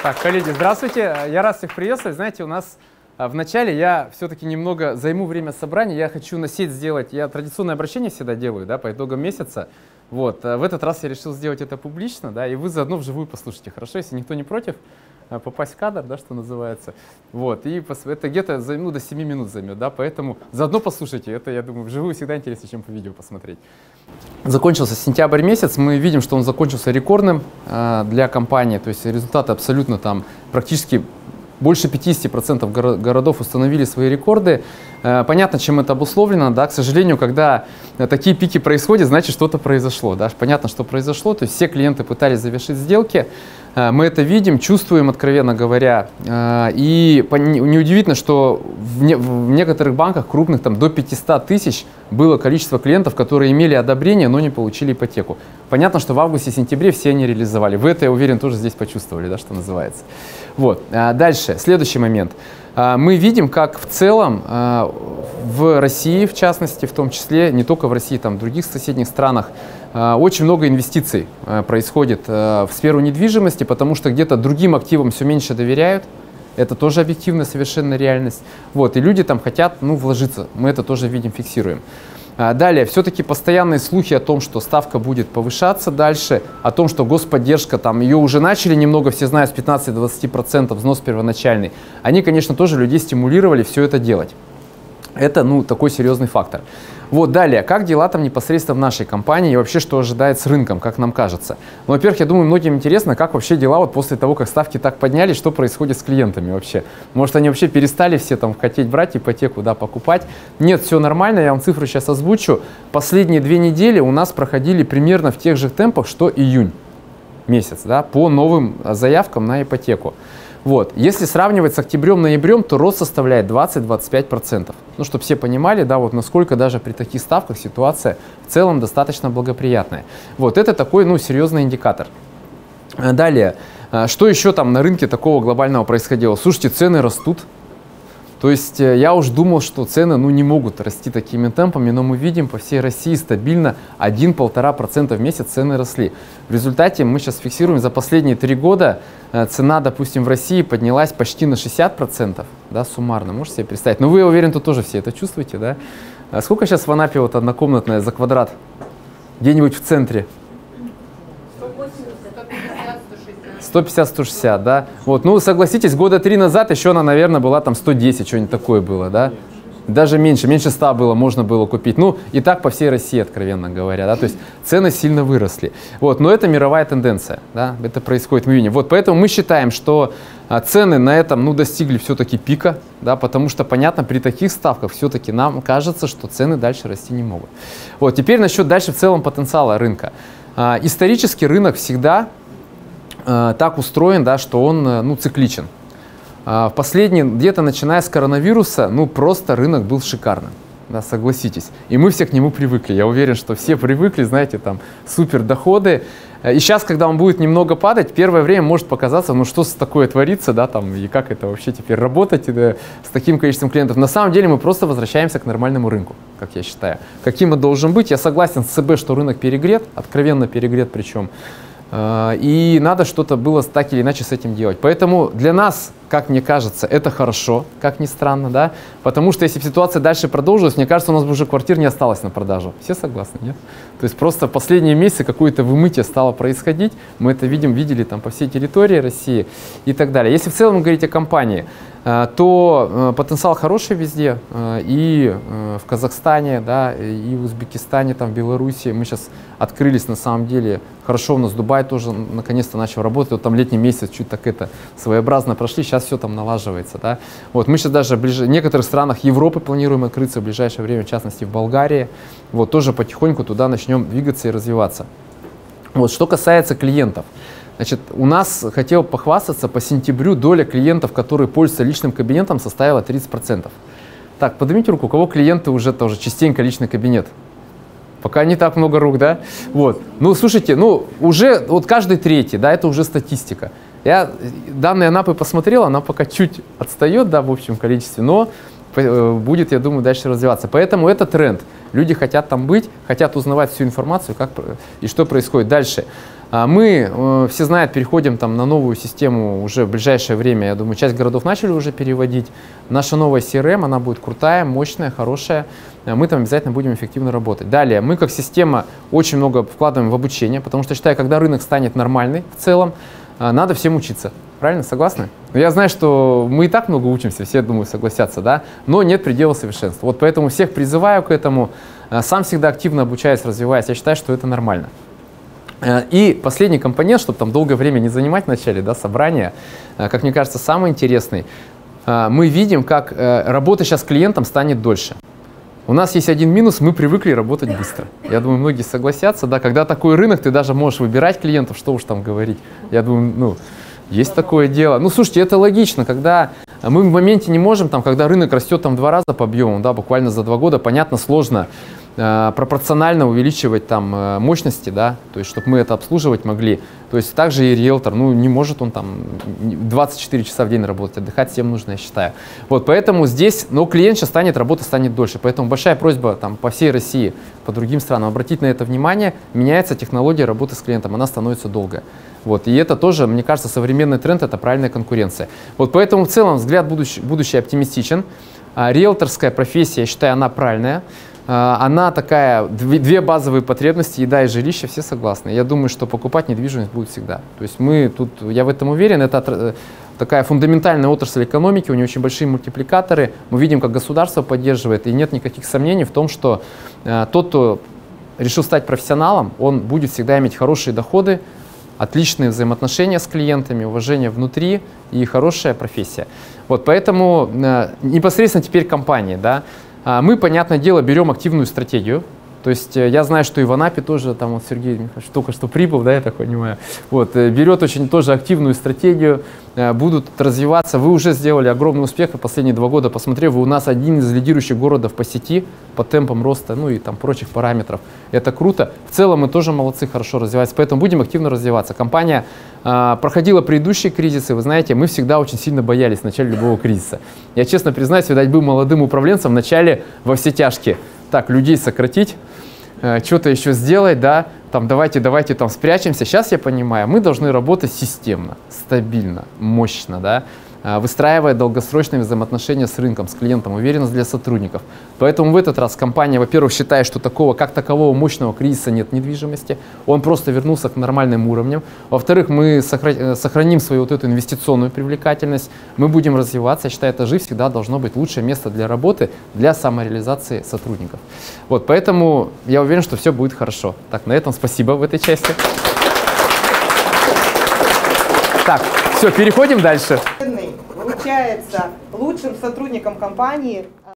Так, коллеги, здравствуйте. Я рад всех приветствовать. Знаете, у нас вначале я все-таки немного займу время собрания. Я хочу на сеть сделать, я традиционное обращение всегда делаю, да, по итогам месяца. Вот, в этот раз я решил сделать это публично, да, и вы заодно вживую послушайте, хорошо, если никто не против, попасть в кадр, да, что называется. Вот, и это где-то до 7 минут займет, да, поэтому заодно послушайте. Это, я думаю, вживую всегда интереснее, чем по видео посмотреть. Закончился сентябрь месяц, мы видим, что он закончился рекордным для компании, то есть результаты абсолютно там практически больше 50% городов установили свои рекорды. Понятно, чем это обусловлено, да, к сожалению, когда такие пики происходят, значит, что-то произошло, да, понятно, что произошло, то есть все клиенты пытались завершить сделки, мы это видим, чувствуем, откровенно говоря, и неудивительно, что в некоторых банках крупных там до 500 тысяч было количество клиентов, которые имели одобрение, но не получили ипотеку. Понятно, что в августе-сентябре все они реализовали, вы это, я уверен, тоже здесь почувствовали, да, что называется. Вот, дальше, следующий момент. Мы видим, как в целом в России, в частности, в том числе, не только в России, там, в других соседних странах, очень много инвестиций происходит в сферу недвижимости, потому что где-то другим активам все меньше доверяют. Это тоже объективная совершенно реальность. Вот, и люди там хотят, ну, вложиться. Мы это тоже видим, фиксируем. Далее, все-таки постоянные слухи о том, что ставка будет повышаться дальше, о том, что господдержка, там, ее уже начали немного, все знают, с 15-20% взнос первоначальный. Они, конечно, тоже людей стимулировали все это делать. Это, ну, такой серьезный фактор. Вот, далее, как дела там непосредственно в нашей компании и вообще, что ожидает с рынком, как нам кажется? Ну, во-первых, я думаю, многим интересно, как вообще дела вот после того, как ставки так поднялись, что происходит с клиентами вообще. Может, они вообще перестали все там хотеть брать ипотеку, да, покупать? Нет, все нормально, я вам цифры сейчас озвучу. Последние 2 недели у нас проходили примерно в тех же темпах, что июнь месяц, да, по новым заявкам на ипотеку. Вот. Если сравнивать с октябрем-ноябрем, то рост составляет 20-25%. Ну, чтобы все понимали, да, вот насколько даже при таких ставках ситуация в целом достаточно благоприятная. Вот, это такой, ну, серьезный индикатор. Далее, что еще там на рынке такого глобального происходило? Слушайте, цены растут. То есть я уж думал, что цены, ну, не могут расти такими темпами, но мы видим по всей России стабильно 1-1,5% в месяц цены росли. В результате мы сейчас фиксируем за последние 3 года цена, допустим, в России поднялась почти на 60%, да, суммарно, можете себе представить. Но вы, я уверен, тут тоже все это чувствуете, да? А сколько сейчас в Анапе вот однокомнатная за квадрат? Где-нибудь в центре? 150-160, да. Вот, ну, согласитесь, года 3 назад еще она, наверное, была там 110, что-нибудь такое было, да. Даже меньше 100 было, можно было купить. Ну, и так по всей России, откровенно говоря, да. То есть цены сильно выросли. Вот, но это мировая тенденция, да, это происходит в июне. Вот, поэтому мы считаем, что цены на этом, ну, достигли все-таки пика, да, потому что, понятно, при таких ставках все-таки нам кажется, что цены дальше расти не могут. Вот, теперь насчет дальше в целом потенциала рынка. Исторически рынок всегда так устроен, да, что он, ну, цикличен. В последние, где-то начиная с коронавируса, ну, просто рынок был шикарным, да, согласитесь. И мы все к нему привыкли. Я уверен, что все привыкли, знаете, там, супер доходы. И сейчас, когда он будет немного падать, первое время может показаться, ну, что такое творится, да, там, и как это вообще теперь работать, да, с таким количеством клиентов. На самом деле мы просто возвращаемся к нормальному рынку, как я считаю. Каким он должен быть. Я согласен с ЦБ, что рынок перегрет, откровенно перегрет причем. И надо что-то было так или иначе с этим делать. Поэтому для нас, как мне кажется, это хорошо, как ни странно, да, потому что если бы ситуация дальше продолжилась, мне кажется, у нас бы уже квартир не осталось на продажу. Все согласны, нет? То есть просто в последние месяцы какое-то вымытие стало происходить, мы это видели там по всей территории России и так далее. Если в целом говорить о компании, то потенциал хороший везде, и в Казахстане, да, и в Узбекистане, там, в Беларуси. Мы сейчас открылись, на самом деле, хорошо, у нас Дубай тоже наконец-то начал работать, вот там летний месяц чуть так это своеобразно прошли, сейчас все там налаживается, да. Вот мы сейчас даже в некоторых странах Европы планируем открыться в ближайшее время, в частности в Болгарии, вот тоже потихоньку туда начнем двигаться и развиваться. Вот, что касается клиентов. Значит, у нас, хотел похвастаться, по сентябрю доля клиентов, которые пользуются личным кабинетом, составила 30%. Так, поднимите руку, у кого клиенты уже тоже частенько личный кабинет? Пока не так много рук, да? Вот. Ну, слушайте, ну, уже вот каждый третий, да, это уже статистика. Я данные Анапы посмотрел, она пока чуть отстает, да, в общем количестве, но будет, я думаю, дальше развиваться. Поэтому это тренд. Люди хотят там быть, хотят узнавать всю информацию, как и что происходит дальше. Мы, все знают, переходим там на новую систему уже в ближайшее время. Я думаю, часть городов начали уже переводить. Наша новая CRM, она будет крутая, мощная, хорошая. Мы там обязательно будем эффективно работать. Далее, мы как система очень много вкладываем в обучение, потому что считаю, когда рынок станет нормальный в целом, надо всем учиться. Правильно? Согласны? Я знаю, что мы и так много учимся, все, думаю, согласятся, да? Но нет предела совершенства. Вот поэтому всех призываю к этому. Сам всегда активно обучаюсь, развиваюсь. Я считаю, что это нормально. И последний компонент, чтобы там долгое время не занимать в начале, да, собрания, как мне кажется, самый интересный. Мы видим, как работа сейчас с клиентом станет дольше. У нас есть один минус, мы привыкли работать быстро. Я думаю, многие согласятся, да, когда такой рынок, ты даже можешь выбирать клиентов, что уж там говорить. Я думаю, ну, есть такое дело. Ну, слушайте, это логично, когда мы в моменте не можем, там, когда рынок растет там 2 раза по объему, да, буквально за 2 года, понятно, сложно пропорционально увеличивать там мощности, да, то есть, чтобы мы это обслуживать могли. То есть, также и риэлтор, ну, не может он там 24 часа в день работать, отдыхать всем нужно, я считаю. Вот, поэтому здесь, но клиент сейчас работа станет дольше, поэтому большая просьба там по всей России, по другим странам обратить на это внимание, меняется технология работы с клиентом, она становится долгая. Вот, и это тоже, мне кажется, современный тренд, это правильная конкуренция. Вот, поэтому в целом взгляд будущий оптимистичен. Риэлторская профессия, я считаю, она правильная. Она такая, 2 базовые потребности, еда и жилище, все согласны. Я думаю, что покупать недвижимость будет всегда. То есть мы тут, я в этом уверен, это такая фундаментальная отрасль экономики, у нее очень большие мультипликаторы. Мы видим, как государство поддерживает, и нет никаких сомнений в том, что тот, кто решил стать профессионалом, он будет всегда иметь хорошие доходы, отличные взаимоотношения с клиентами, уважение внутри и хорошая профессия. Вот поэтому непосредственно теперь компании, да, мы, понятное дело, берем активную стратегию. То есть я знаю, что и в Анапе тоже, там вот Сергей Михайлович только что прибыл, да, я так понимаю, вот, берет очень тоже активную стратегию, будут развиваться. Вы уже сделали огромный успех в последние 2 года, посмотрев, вы у нас один из лидирующих городов по сети, по темпам роста, ну и там прочих параметров. Это круто. В целом мы тоже молодцы, хорошо развиваемся, поэтому будем активно развиваться. Компания проходила предыдущие кризисы, вы знаете, мы всегда очень сильно боялись в начале любого кризиса. Я честно признаюсь, видать, был молодым управленцем в начале во все тяжкие. Так, людей сократить, что-то еще сделать, да, там давайте там спрячемся. Сейчас я понимаю, мы должны работать системно, стабильно, мощно, да, выстраивая долгосрочные взаимоотношения с рынком, с клиентом, уверенность для сотрудников. Поэтому в этот раз компания, во-первых, считает, что как такового мощного кризиса нет в недвижимости, он просто вернулся к нормальным уровням. Во-вторых, мы сохраним свою вот эту инвестиционную привлекательность, мы будем развиваться. Я считаю, это ЖИФ всегда должно быть лучшее место для работы, для самореализации сотрудников. Вот, поэтому я уверен, что все будет хорошо. Так, на этом спасибо в этой части. Так, все, переходим дальше. Вручается лучшим сотрудникам компании